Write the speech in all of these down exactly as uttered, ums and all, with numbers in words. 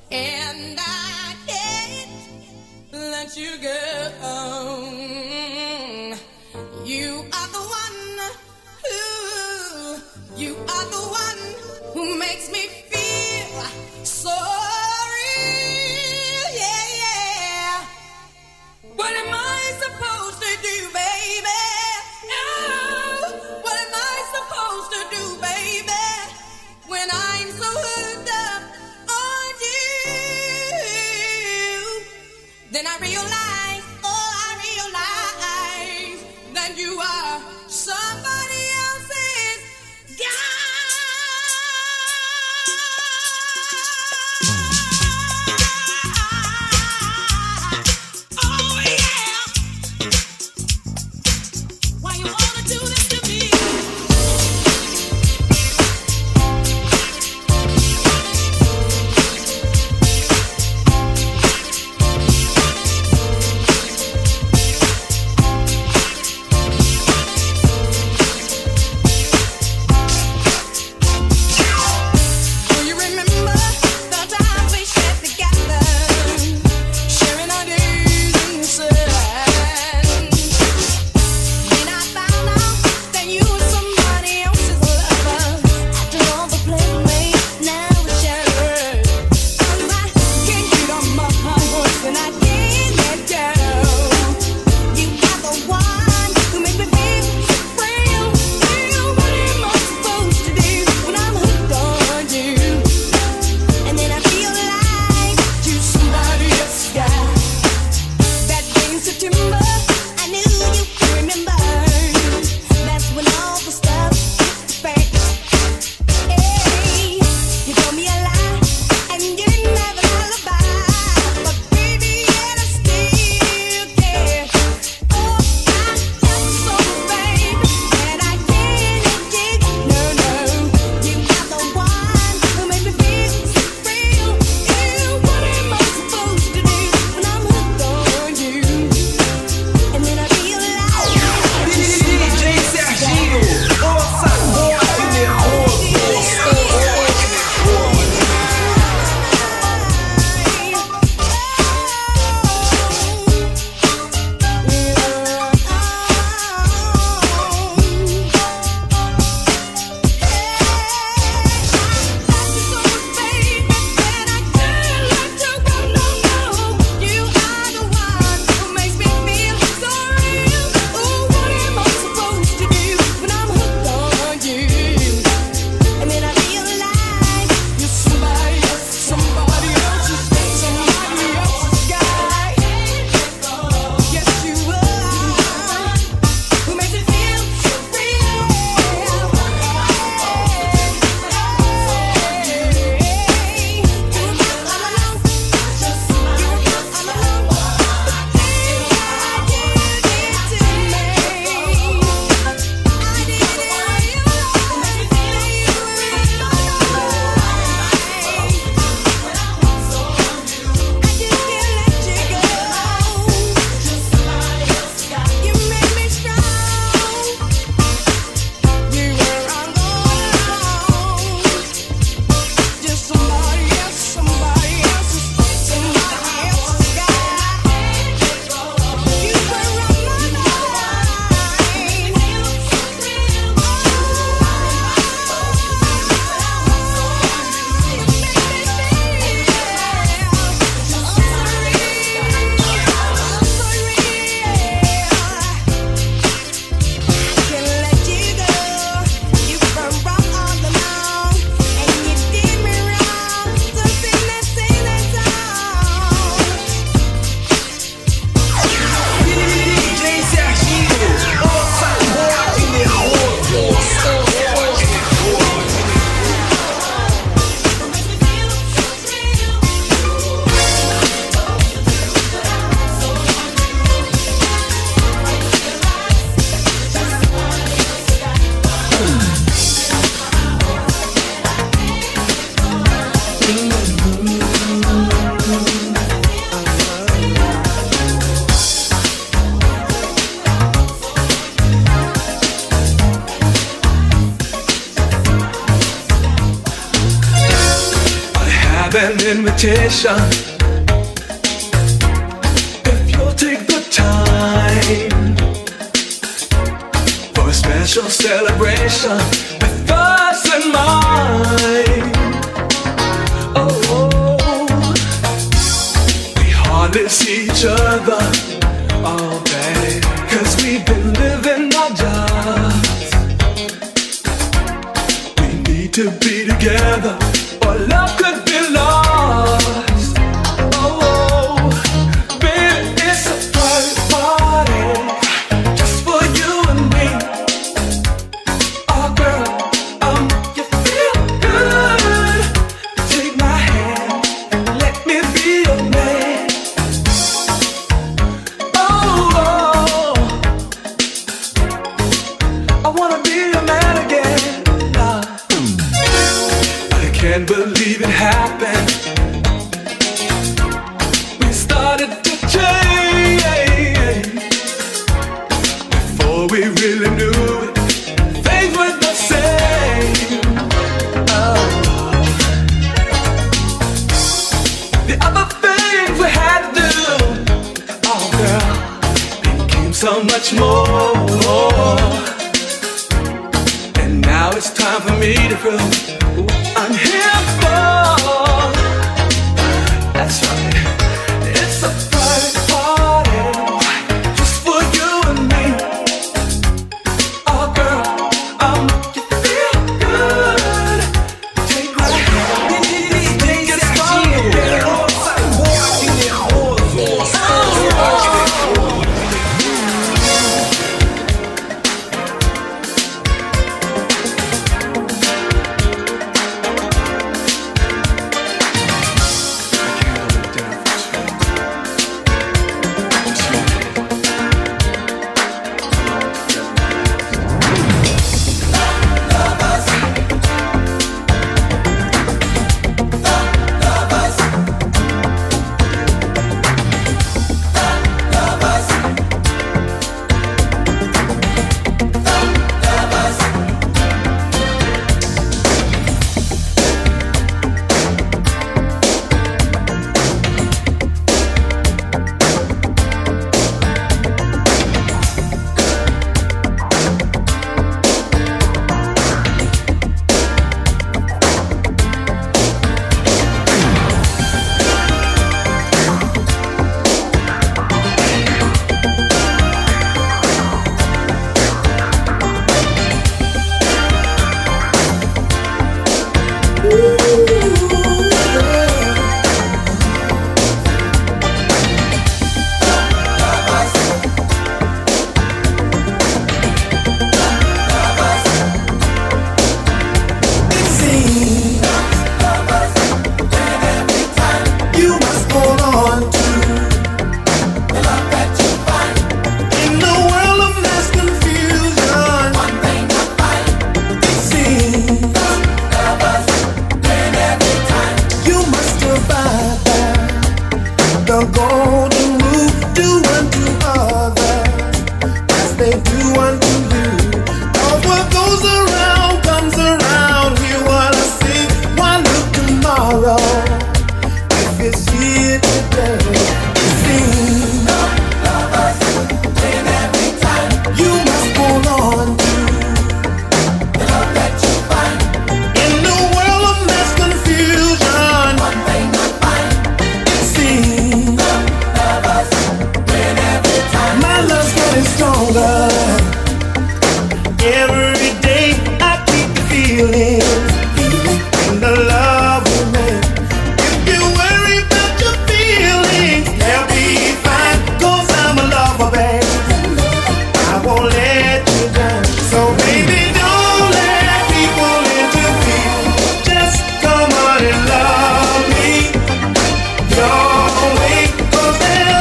and I can't let you go. You are the one who, you are the one who makes me feel so real, yeah, yeah. What am I supposed to do, baby? Oh, what am I supposed to do, baby, when I'm so hooked up on you? Then I realize, oh, an invitation. If you'll take the time for a special celebration with us in mind. Oh, oh. We hardly see each other all day, 'cause we've been living our jobs. We need to be together or love could be lost. Oh, oh. Baby, it's a private party just for you and me. Oh girl, um, you feel good. Take my hand and let me be your man. Oh, oh. I wanna be your man again. Nah. I can't believe it happened. We started to change. Before we really knew it, things were the same. Oh. The other things we had to do, oh girl, became so much more. And now it's time for me to prove what I'm here for. That's right. It's a private party just for you and me. Oh girl, I'll make you feel good. Take my hand, take it stronger, girl.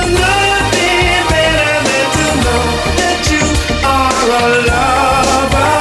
Lover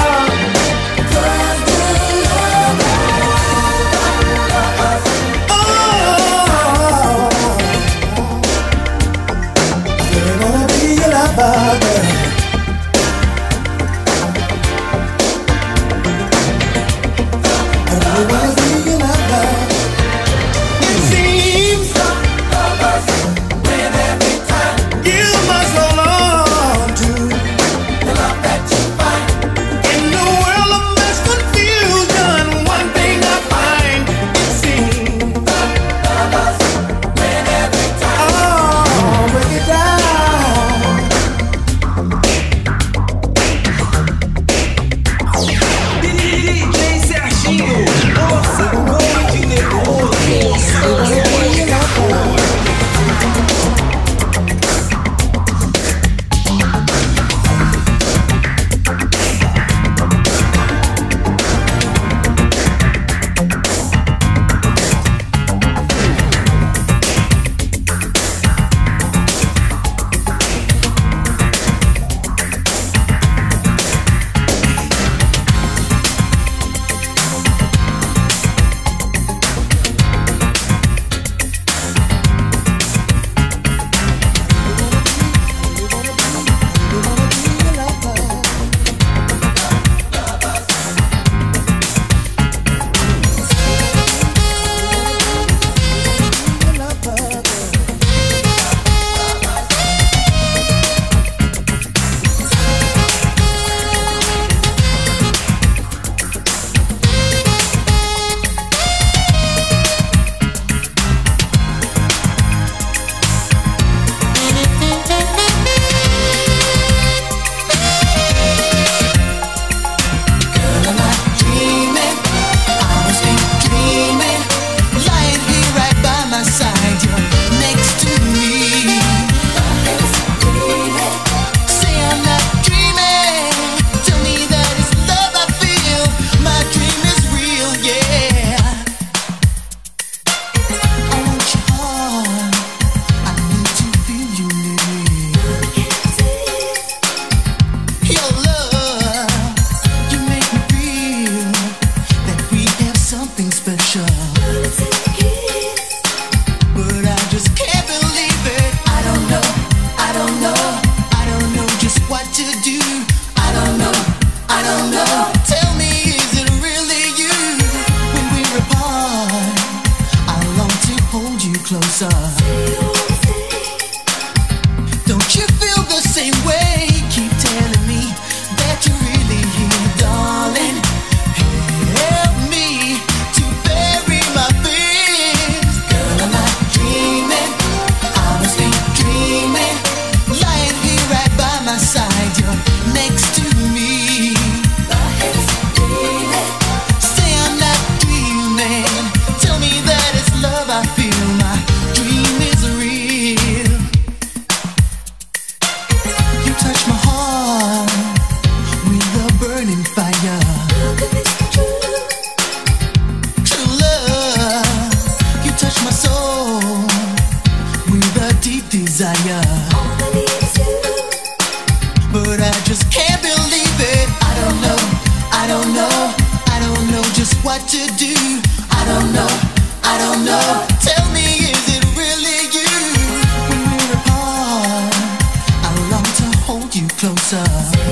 but I just can't believe it. I don't know, I don't know, I don't know just what to do. I don't know, I don't know. Tell me, is it really you? When we're apart, I long to hold you closer.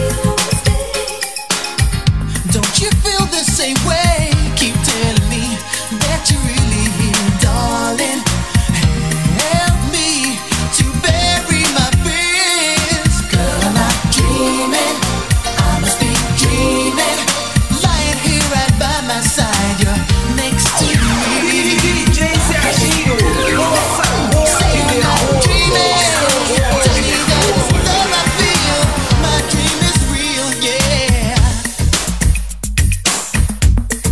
Don't you feel the same way? Keep telling me that you're really here, darling. Help me to bury my fears. Girl, I'm not dreaming, I must be dreaming. Lying here right by my side, you're next to me. D J Serginho, Say I'm not dreaming. Tell me that it's love I feel. My dream is real, yeah.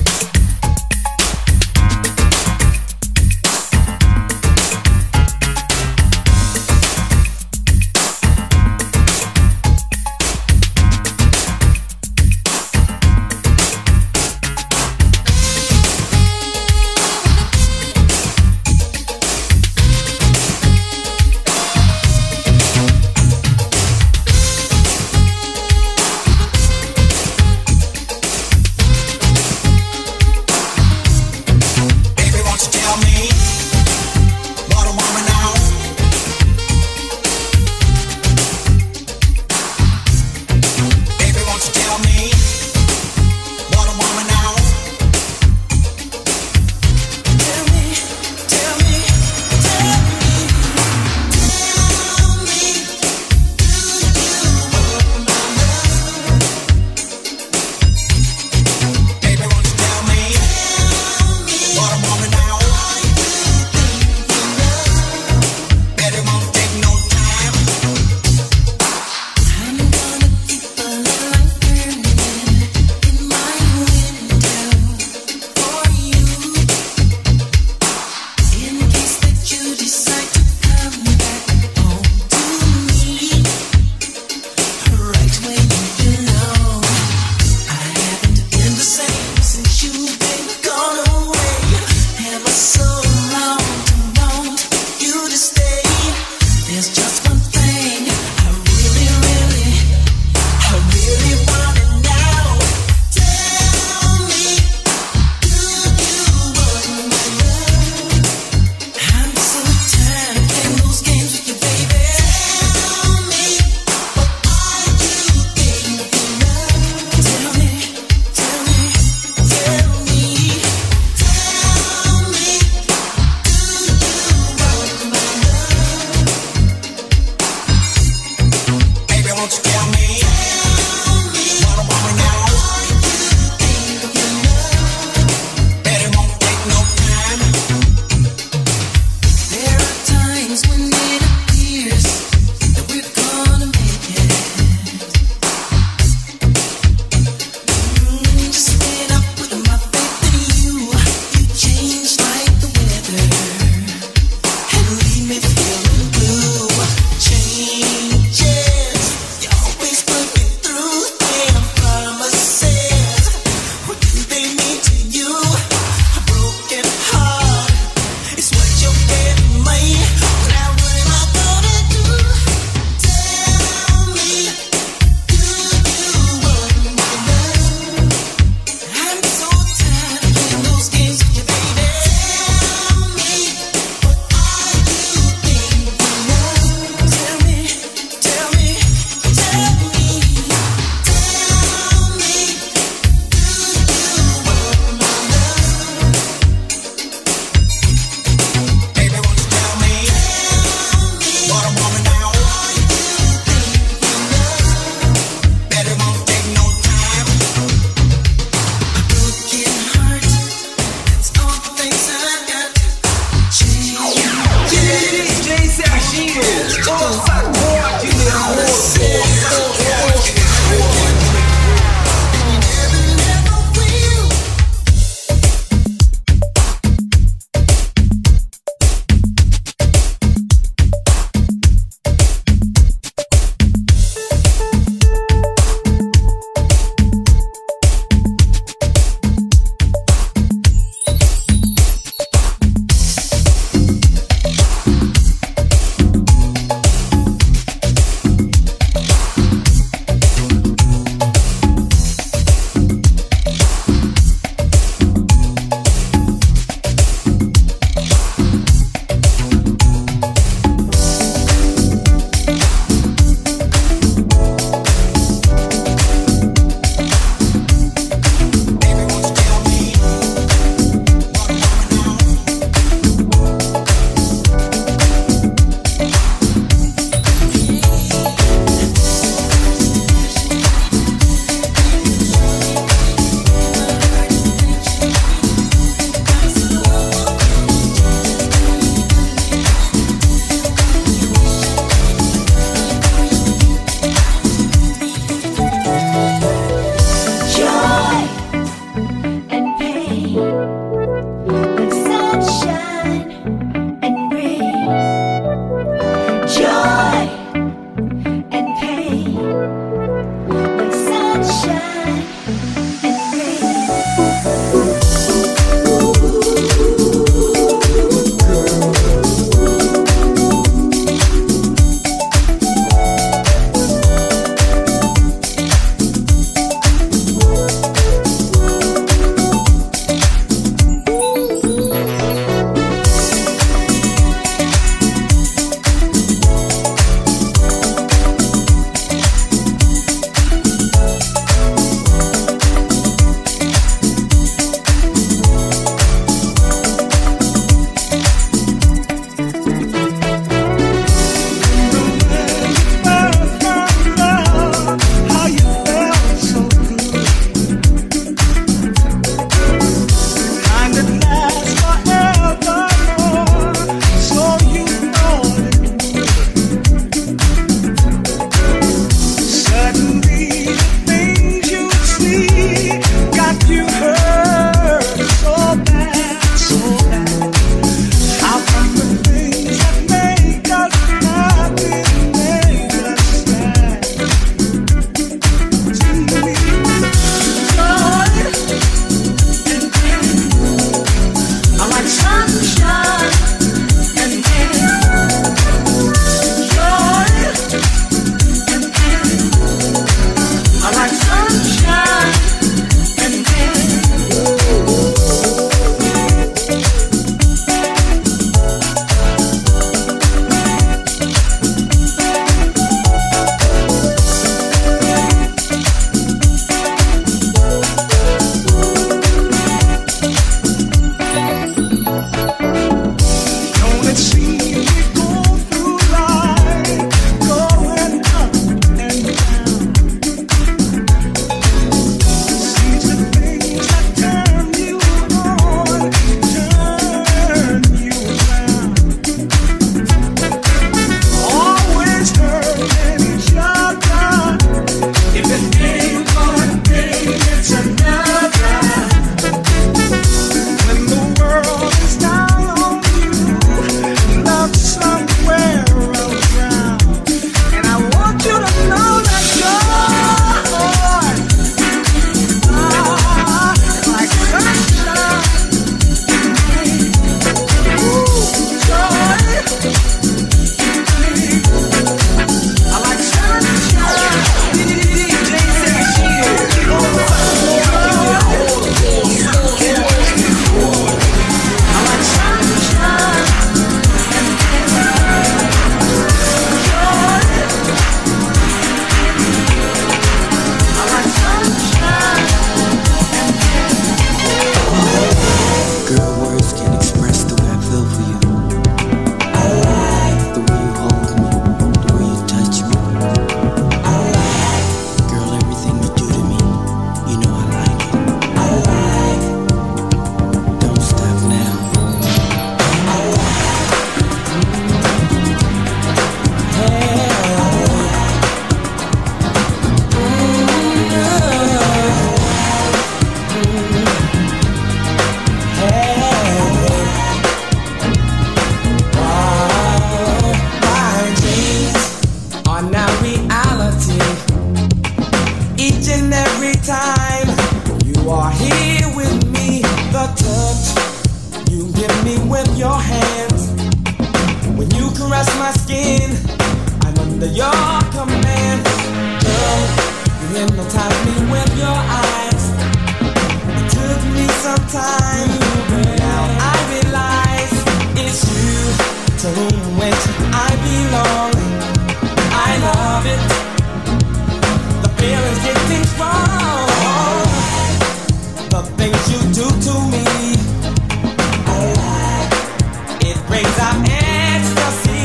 time you are here with me. The touch you give me with your hands, when you caress my skin, I'm under your command. Girl, you hypnotize me with your eyes. It took me some time, now I realize it's you to whom which I belong. I love it, the feeling's getting strong. The things you do to me, I like. It brings out ecstasy.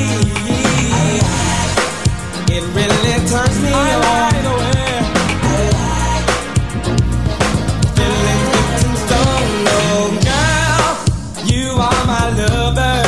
It really turns me on. I like. Feeling getting strong. Oh, girl, you are my lover.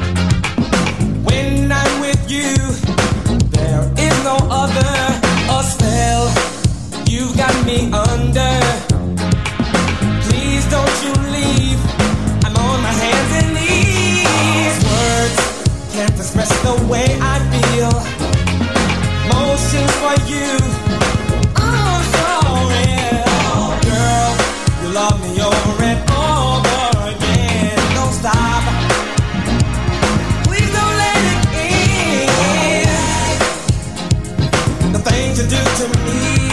When I'm with you, there is no other. A spell you've got me under. Please don't you leave. I'm on my hands and knees. Words can't express the way I feel. Motions for you, oh so real. Girl, you love me over and over again. Don't stop, please don't let it end. The things you do to me,